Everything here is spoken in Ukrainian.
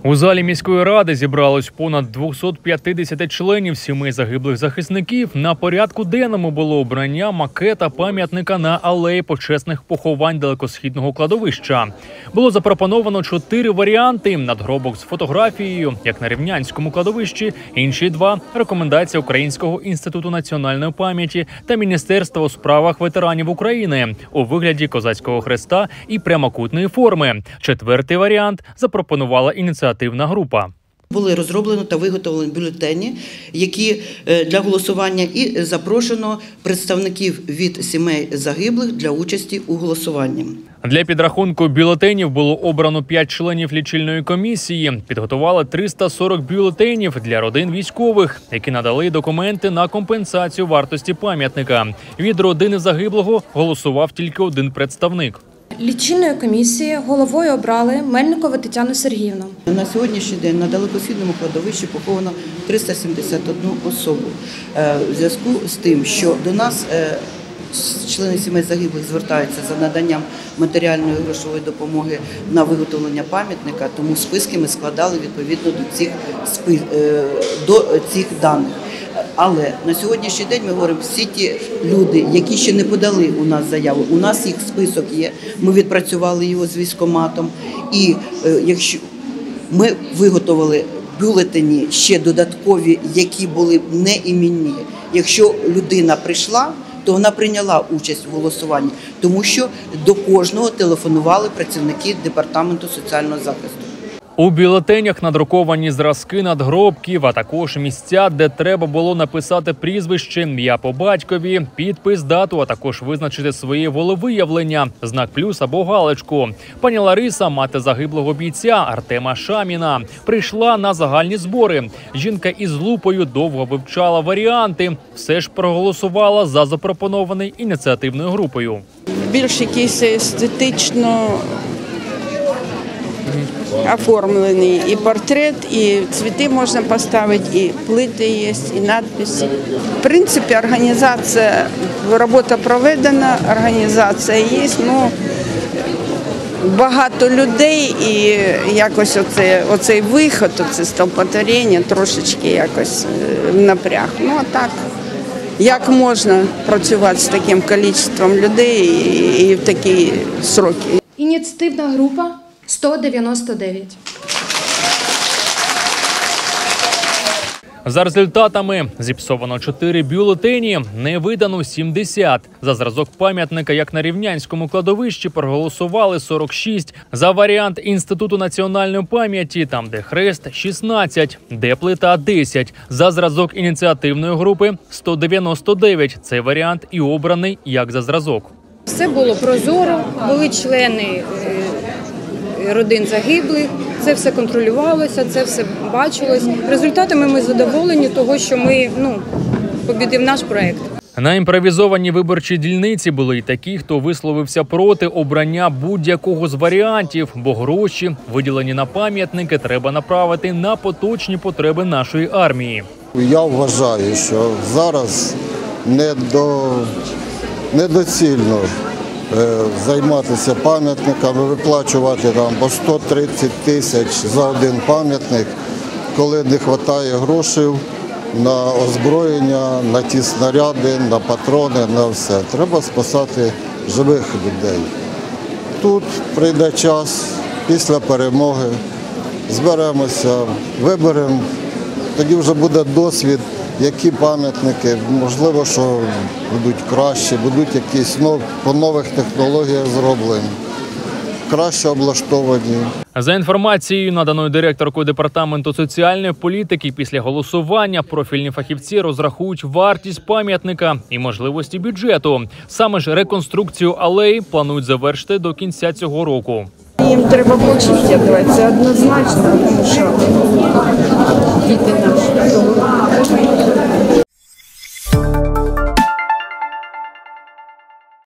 У залі міської ради зібралось понад 250 членів сімей загиблих захисників. На порядку денному було обрання макета пам'ятника на алеї почесних поховань далекосхідного кладовища. Було запропоновано 4 варіанти надгробок з фотографією, як на Рівнянському кладовищі, інші 2 – рекомендація Українського інституту національної пам'яті та Міністерства у справах ветеранів України у вигляді козацького хреста і прямокутної форми. 4-й варіант запропонувала ініціативна група. Були розроблені та виготовлені бюлетені, які для голосування, і запрошено представників від сімей загиблих для участі у голосуванні. Для підрахунку бюлетенів було обрано 5 членів лічильної комісії. Підготували 340 бюлетенів для родин військових, які надали документи на компенсацію вартості пам'ятника. Від родини загиблого голосував тільки один представник. Лічильної комісії головою обрали Мельникову Тетяну Сергіївну. На сьогоднішній день на далекосхідному кладовищі поховано 371 особу. В зв'язку з тим, що до нас члени сімей загиблих звертаються за наданням матеріальної грошової допомоги на виготовлення пам'ятника, тому списки ми складали відповідно до цих даних. Але на сьогоднішній день ми говоримо, всі ті люди, які ще не подали у нас заяву, у нас їх список є, ми відпрацювали його з військкоматом, і якщо ми виготовили бюлетені ще додаткові, які були неіменні. Якщо людина прийшла, то вона прийняла участь в голосуванні, тому що до кожного телефонували працівники Департаменту соціального захисту. У бюлетенях надруковані зразки надгробків, а також місця, де треба було написати прізвище, ім'я по батькові, підпис, дату, а також визначити своє волевиявлення, знак плюс або галочку. Пані Лариса, мати загиблого бійця Артема Шаміна, прийшла на загальні збори. Жінка із лупою довго вивчала варіанти, все ж проголосувала за запропонований ініціативною групою. Більш якийсь естетично оформлений і портрет, і цвіти можна поставити, і плити є, і надписи. В принципі, організація, робота проведена, організація є, ну, багато людей і якось оцей виход, оце стовпотворення трошечки якось напряг. Ну, а так, як можна працювати з таким кількістю людей і в такі строки? Ініціативна група 199. За результатами зіпсовано 4 бюлетені, не видано 70. За зразок пам'ятника, як на Рівнянському кладовищі, проголосували 46. За варіант Інституту національної пам'яті, там де хрест, 16, де плита, 10. За зразок ініціативної групи 199. Цей варіант і обраний як за зразок. Все було прозоро, були члени родин загиблих, це все контролювалося, це все бачилось. Результатами ми задоволені того, що ми побідив наш проєкт. На імпровізованій виборчій дільниці були й такі, хто висловився проти обрання будь-якого з варіантів, бо гроші, виділені на пам'ятники, треба направити на поточні потреби нашої армії. Я вважаю, що зараз недоцільно займатися пам'ятниками, виплачувати там по 130 тисяч за один пам'ятник, коли не вистачає грошей на озброєння, на ті снаряди, на патрони, на все. Треба спасати живих людей. Тут прийде час, після перемоги, зберемося, виберемо, тоді вже буде досвід, які пам'ятники, можливо, що будуть кращі, будуть якісь по нових технологіях зроблені, краще облаштовані. За інформацією, наданою директоркою Департаменту соціальної політики, після голосування профільні фахівці розрахують вартість пам'ятника і можливості бюджету. Саме ж реконструкцію алеї планують завершити до кінця цього року. Їм треба почистити, це однозначно, тому що діти наші.